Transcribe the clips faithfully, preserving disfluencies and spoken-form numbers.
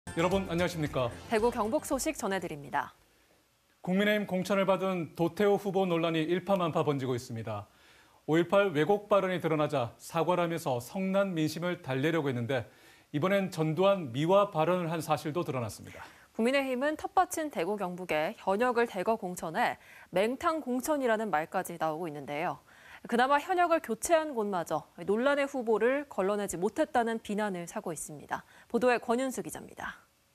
여러분 안녕하십니까? 대구 경북 소식 전해드립니다. 국민의힘 공천을 받은 도태우 후보 논란이 일파만파 번지고 있습니다. 오일팔 왜곡 발언이 드러나자 사과를 하면서 성난 민심을 달래려고 했는데 이번엔 전두환 미화 발언을 한 사실도 드러났습니다. 국민의힘은 텃밭인 대구 경북에 현역을 대거 공천해 맹탕 공천이라는 말까지 나오고 있는데요. 그나마 현역을 교체한 곳마저 논란의 후보를 걸러내지 못했다는 비난을 사고 있습니다. 보도에 권윤수 기자입니다.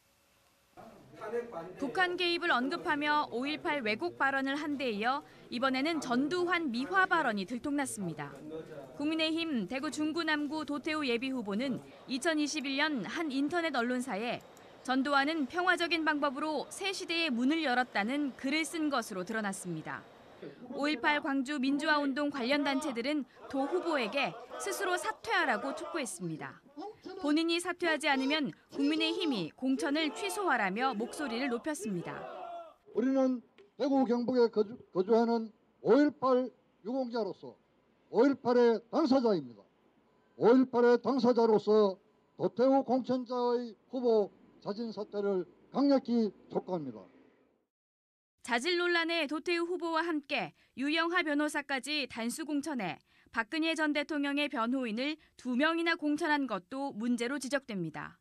북한 개입을 언급하며 오일팔 왜곡 발언을 한 데 이어 이번에는 전두환 미화 발언이 들통났습니다. 국민의힘 대구 중구 남구 도태우 예비후보는 이천이십일 년 한 인터넷 언론사에 전두환은 평화적인 방법으로 새 시대의 문을 열었다는 글을 쓴 것으로 드러났습니다. 오일팔 광주 민주화운동 관련 단체들은 도 후보에게 스스로 사퇴하라고 촉구했습니다. 본인이 사퇴하지 않으면 국민의힘이 공천을 취소하라며 목소리를 높였습니다. 우리는 대구 경북에 거주, 거주하는 오일팔 유공자로서 오일팔의 당사자입니다. 오일팔의 당사자로서 도태우 공천자의 후보 자진 사퇴를 강력히 촉구합니다. 자질 논란의 도태우 후보와 함께 유영하 변호사까지 단수 공천해 박근혜 전 대통령의 변호인을 두 명이나 공천한 것도 문제로 지적됩니다.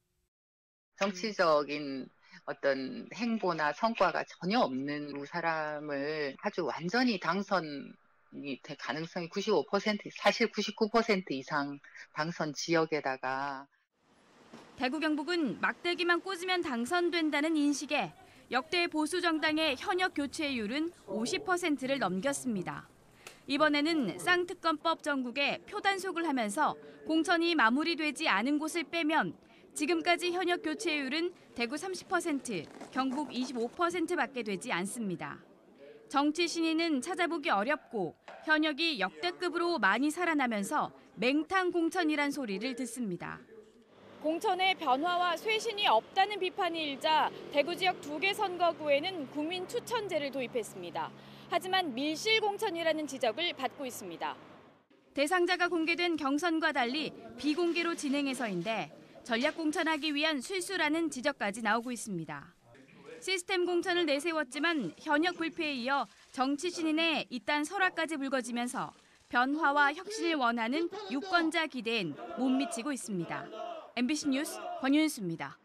정치적인 어떤 행보나 성과가 전혀 없는 두 사람을 아주 완전히 당선이 될 가능성이 구십오 퍼센트, 사실 구십구 퍼센트 이상 당선 지역에다가 대구 경북은 막대기만 꽂으면 당선된다는 인식에 역대 보수 정당의 현역 교체율은 오십 퍼센트를 넘겼습니다. 이번에는 쌍특검법 전국에 표단속을 하면서 공천이 마무리되지 않은 곳을 빼면 지금까지 현역 교체율은 대구 삼십 퍼센트, 경북 이십오 퍼센트밖에 되지 않습니다. 정치 신인은 찾아보기 어렵고 현역이 역대급으로 많이 살아나면서 맹탕 공천이란 소리를 듣습니다. 공천의 변화와 쇄신이 없다는 비판이 일자 대구 지역 두 개 선거구에는 국민 추천제를 도입했습니다. 하지만 밀실 공천이라는 지적을 받고 있습니다. 대상자가 공개된 경선과 달리 비공개로 진행해서인데 전략 공천하기 위한 술수라는 지적까지 나오고 있습니다. 시스템 공천을 내세웠지만 현역 불패에 이어 정치 신인의 이딴 설화까지 불거지면서 변화와 혁신을 원하는 유권자 기대엔 못 미치고 있습니다. 엠비씨 뉴스 권윤수입니다.